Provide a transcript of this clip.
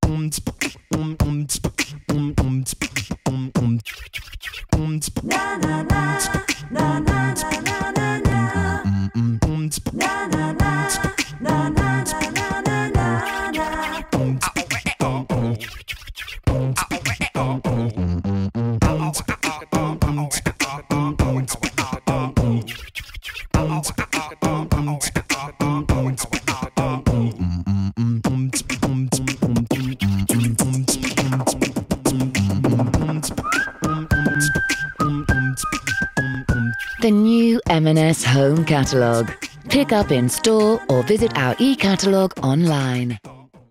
The new M&S Home Catalogue. Pick up in store or visit our e-catalogue online.